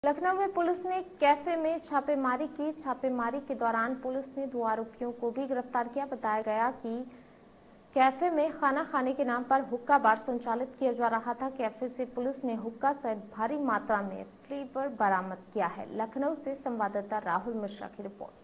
लखनऊ में पुलिस ने कैफे में छापेमारी की। छापेमारी के दौरान पुलिस ने 2 आरोपियों को भी गिरफ्तार किया। बताया गया कि कैफे में खाना खाने के नाम पर हुक्का बार संचालित किया जा रहा था। कैफे से पुलिस ने हुक्का सहित भारी मात्रा में फ्लेवर बरामद किया है। लखनऊ से संवाददाता राहुल मिश्रा की रिपोर्ट।